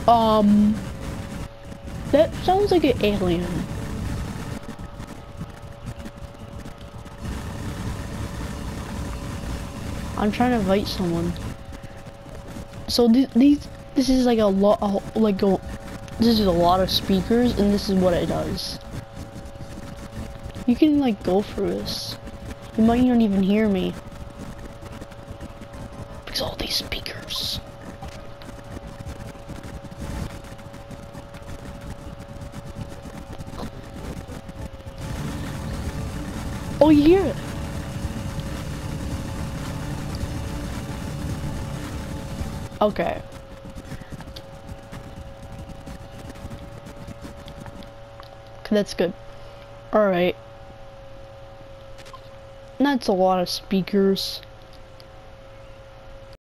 That sounds like an alien. I'm trying to invite someone. So this is like a lot, this is a lot of speakers, and this is what it does. You can like go through this. You might not even hear me. Because all these speakers. Oh, you hear it? Okay. That's good. Alright. That's a lot of speakers.